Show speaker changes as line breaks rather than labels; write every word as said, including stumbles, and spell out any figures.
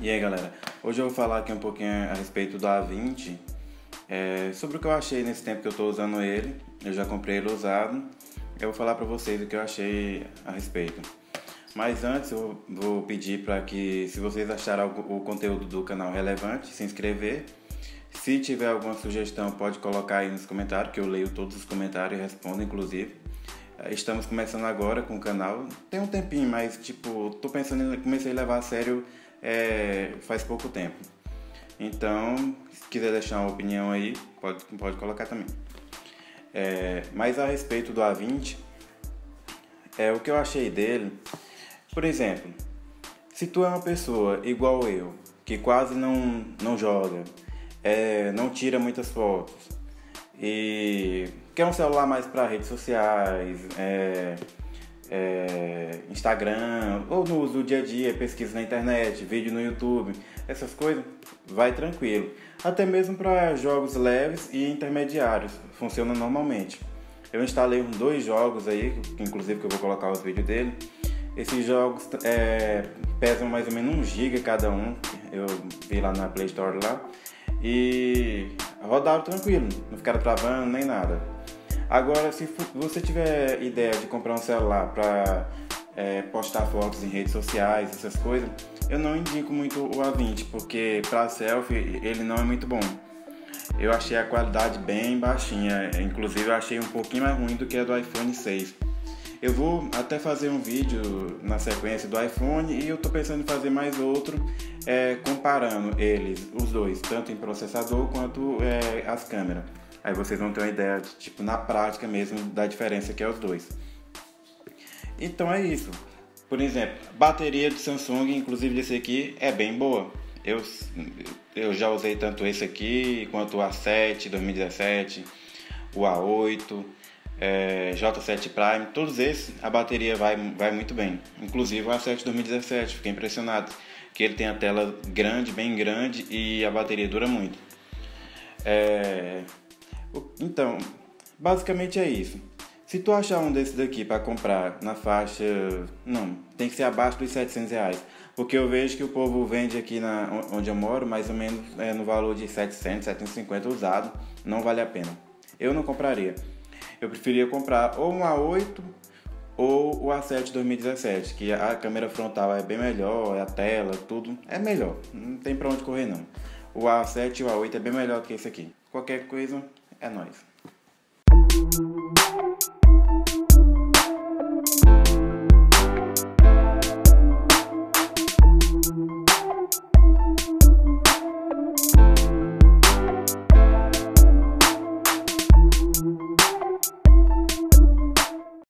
E aí galera, hoje eu vou falar aqui um pouquinho a respeito do A vinte, é, sobre o que eu achei nesse tempo que eu estou usando ele. Eu já comprei ele usado, eu vou falar para vocês o que eu achei a respeito. Mas antes eu vou pedir para que, se vocês acharem o conteúdo do canal relevante, se inscrever. Se tiver alguma sugestão, pode colocar aí nos comentários, que eu leio todos os comentários e respondo, inclusive. Estamos começando agora com o canal, tem um tempinho, mas tipo, tô pensando em comecei a levar a sério é, faz pouco tempo. Então, se quiser deixar uma opinião aí, pode, pode colocar também. É, mas a respeito do A vinte, é, o que eu achei dele, por exemplo, se tu é uma pessoa igual eu, que quase não, não joga, é, não tira muitas fotos, e quer um celular mais para redes sociais, é, é, Instagram, ou no uso do dia a dia, pesquisa na internet, vídeo no YouTube, essas coisas, vai tranquilo. Até mesmo para jogos leves e intermediários, funciona normalmente. Eu instalei uns dois jogos aí, inclusive que eu vou colocar os vídeos dele. Esses jogos é, pesam mais ou menos um giga cada um, eu vi lá na Play Store lá. E rodaram tranquilo, não ficaram travando nem nada. Agora, se você tiver ideia de comprar um celular para é, postar fotos em redes sociais, essas coisas, eu não indico muito o A vinte, porque para selfie ele não é muito bom. Eu achei a qualidade bem baixinha, inclusive eu achei um pouquinho mais ruim do que a do iPhone seis. Eu vou até fazer um vídeo na sequência do iPhone e eu tô pensando em fazer mais outro é, comparando eles, os dois, tanto em processador quanto é, as câmeras. Aí vocês vão ter uma ideia, de, tipo, na prática mesmo, da diferença que é os dois. Então é isso. Por exemplo, bateria de Samsung, inclusive desse aqui, é bem boa. Eu, eu já usei tanto esse aqui, quanto o A sete dois mil e dezessete, o A oito... É, J sete Prime, todos esses a bateria vai, vai muito bem. Inclusive o A sete dois mil e dezessete, fiquei impressionado que ele tem a tela grande, bem grande, e a bateria dura muito. É, então, basicamente é isso. Se tu achar um desses daqui para comprar na faixa, não, tem que ser abaixo dos setecentos reais, porque eu vejo que o povo vende aqui na, onde eu moro mais ou menos é, no valor de setecentos, setecentos e cinquenta usado, não vale a pena. Eu não compraria. Eu preferia comprar ou um A oito ou o A sete dois mil e dezessete, que a câmera frontal é bem melhor, a tela, tudo é melhor, não tem pra onde correr não. O A sete e o A oito é bem melhor que esse aqui. Qualquer coisa, é nóis.